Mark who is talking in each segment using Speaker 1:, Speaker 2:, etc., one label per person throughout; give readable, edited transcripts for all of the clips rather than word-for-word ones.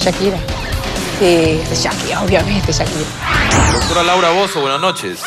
Speaker 1: Shakira. Sí, de Shakira, obviamente, Shakira.
Speaker 2: Doctora Laura Bozzo, buenas noches.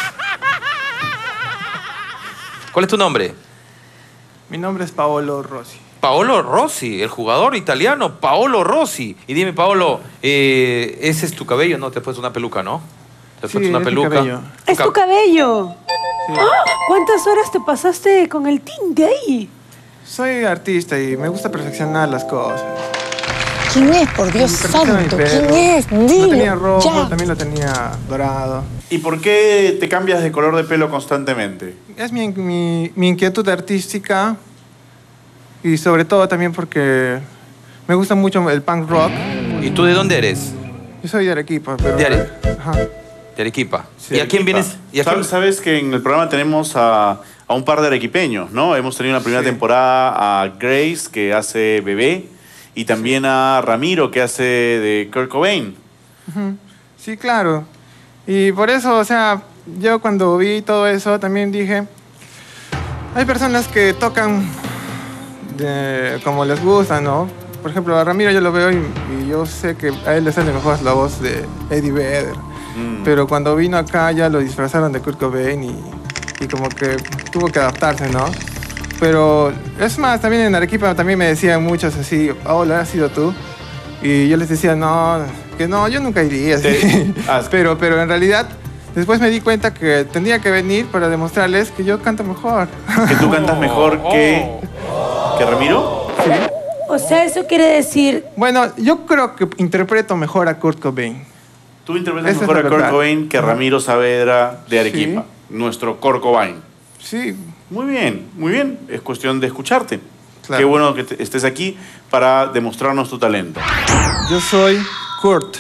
Speaker 2: ¿Cuál es tu nombre?
Speaker 3: Mi nombre es Paolo Rossi.
Speaker 2: Paolo Rossi, el jugador italiano Paolo Rossi. Y dime, Paolo, ¿ese es tu cabello? No, te has puesto una peluca, ¿no? Te has puesto una peluca.
Speaker 3: Mi cabello.
Speaker 4: ¡Es tu cabello!
Speaker 3: Sí.
Speaker 4: ¡Ah! ¿Cuántas horas te pasaste con el tinte ahí?
Speaker 3: Soy artista y me gusta perfeccionar las cosas.
Speaker 1: ¿Quién es, por Dios
Speaker 3: Perfecciono mi
Speaker 1: santo?
Speaker 3: pelo.
Speaker 1: ¿Quién es? Dilo,
Speaker 3: Lo tenía rojo,
Speaker 1: ya.
Speaker 3: también lo tenía dorado.
Speaker 5: ¿Y por qué te cambias de color de pelo constantemente?
Speaker 3: Es mi inquietud artística y sobre todo también porque me gusta mucho el punk rock.
Speaker 2: ¿Y tú de dónde eres?
Speaker 3: Yo soy de Arequipa, pero... Ajá.
Speaker 2: De Arequipa.
Speaker 5: Sí,
Speaker 2: ¿Y a quién vienes? ¿Y a quién?
Speaker 5: Sabes que en el programa tenemos a un par de arequipeños, ¿no? Hemos tenido en la primera temporada a Grace, que hace Bebé, y también a Ramiro, que hace de Kurt Cobain.
Speaker 3: Sí, claro. Y por eso, o sea, yo cuando vi todo eso también dije, hay personas que tocan como les gusta, ¿no? Por ejemplo, a Ramiro yo lo veo y yo sé que a él le sale mejor la voz de Eddie Vedder. Pero cuando vino acá ya lo disfrazaron de Kurt Cobain y como que tuvo que adaptarse, ¿no? Pero es más, también en Arequipa también me decían muchos así, hola, ¿has sido tú? Y yo les decía, no, que no, yo nunca iría así. pero en realidad después me di cuenta que tendría que venir para demostrarles que yo canto mejor.
Speaker 5: ¿Que tú cantas mejor que Ramiro?
Speaker 3: Sí.
Speaker 4: O sea, eso quiere decir...
Speaker 3: Bueno, yo creo que interpreto mejor a Kurt Cobain.
Speaker 5: Tú interpretas
Speaker 3: Esa
Speaker 5: mejor
Speaker 3: es
Speaker 5: a
Speaker 3: la
Speaker 5: Kurt
Speaker 3: verdad.
Speaker 5: Cobain que Ramiro Saavedra de Arequipa, nuestro Kurt Cobain.
Speaker 3: Sí.
Speaker 5: Muy bien, muy bien. Es cuestión de escucharte.
Speaker 3: Claro.
Speaker 5: Qué bueno que estés aquí para demostrarnos tu talento.
Speaker 3: Yo soy Kurt.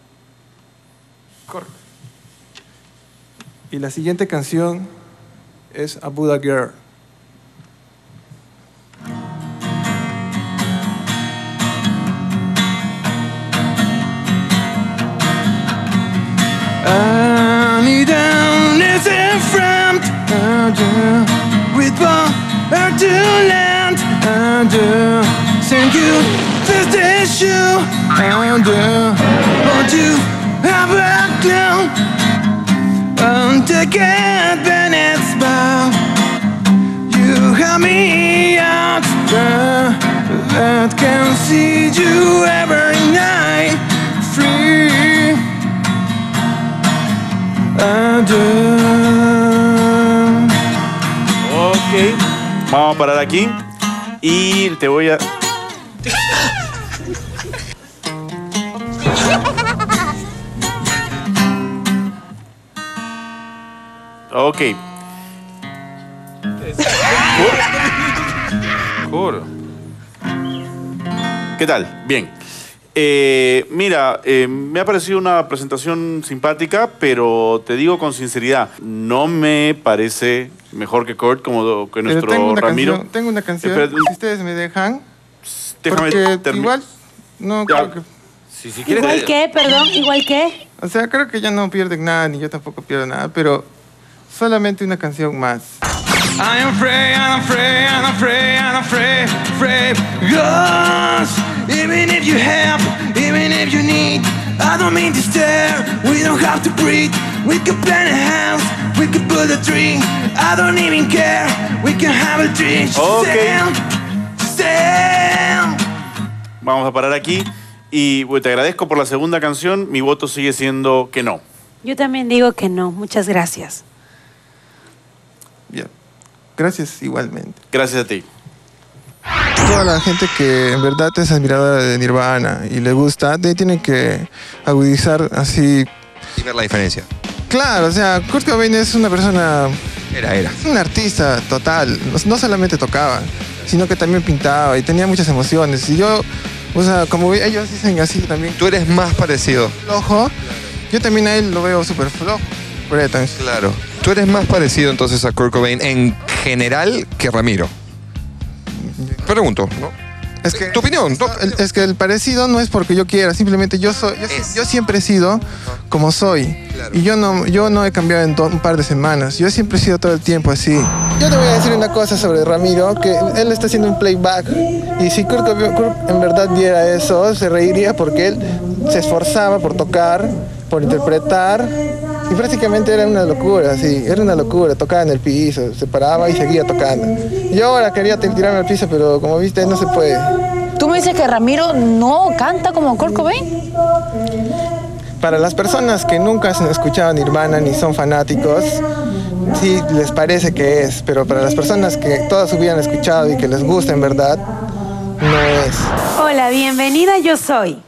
Speaker 3: Y la siguiente canción es A Buddha Girl. I need down as a friend with power to land and send you this issue and want you have a clue and take advantage by you have me out that can see you every night free.
Speaker 5: Ok, vamos a parar aquí y te voy a... Ok. ¿Qué tal? Bien. Mira, me ha parecido una presentación simpática, pero te digo con sinceridad, no me parece mejor que Kurt como que nuestro Ramiro.
Speaker 3: Tengo una canción,
Speaker 5: Espera,
Speaker 3: si ustedes me dejan.
Speaker 5: déjame
Speaker 3: Porque
Speaker 5: terminar.
Speaker 3: igual, no
Speaker 5: Ya.
Speaker 3: creo que...
Speaker 2: Si quieres,
Speaker 4: ¿Igual qué? Perdón, ¿igual qué?
Speaker 3: O sea, creo que ya no pierden nada, ni yo tampoco pierdo nada, pero solamente una canción más. I'm afraid, I'm afraid, I'm afraid, I'm afraid, afraid. Cause even if you have, even if you need, I don't mean to stare, we don't have to breathe. We could plant a house, we could put a tree. I don't even care, we can have a dream.
Speaker 5: Ok.
Speaker 3: Sam.
Speaker 5: Vamos a parar aquí y bueno, te agradezco por la segunda canción. Mi voto sigue siendo que no.
Speaker 4: Yo también digo que no. Muchas gracias.
Speaker 3: Bien. Gracias igualmente.
Speaker 5: Gracias a ti.
Speaker 3: Toda la gente que en verdad es admiradora de Nirvana y le gusta, tiene que agudizar así.
Speaker 6: Y ver la diferencia.
Speaker 3: Claro, o sea, Kurt Cobain es una persona...
Speaker 6: Era.
Speaker 3: Es un artista total. No solamente tocaba, sino que también pintaba y tenía muchas emociones. Y yo, o sea, como ellos dicen así también...
Speaker 6: Tú eres más parecido.
Speaker 3: Flojo. Yo también a él lo veo súper flojo.
Speaker 6: Claro. Tú eres más parecido entonces a Kurt Cobain en general que Ramiro. Pregunto, ¿no?
Speaker 3: Es que,
Speaker 6: ¿Tu opinión?
Speaker 3: Es que el parecido no es porque yo quiera, simplemente yo siempre he sido como soy.
Speaker 6: Claro.
Speaker 3: Y yo no he cambiado en un par de semanas. Yo siempre he sido todo el tiempo así. Yo te voy a decir una cosa sobre Ramiro, que él está haciendo un playback. Y si Kurt en verdad diera eso, se reiría porque él se esforzaba por tocar, por interpretar. Y prácticamente era una locura, sí, era una locura. Tocaba en el piso, se paraba y seguía tocando. Yo ahora quería tirarme al piso, pero como viste, no se puede.
Speaker 1: ¿Tú me dices que Ramiro no canta como Kurt Cobain?
Speaker 3: Para las personas que nunca han escuchado Nirvana ni son fanáticos, sí les parece que es, pero para las personas que toda su vida han escuchado y que les gusta en verdad, no es.
Speaker 4: Hola, bienvenida, yo soy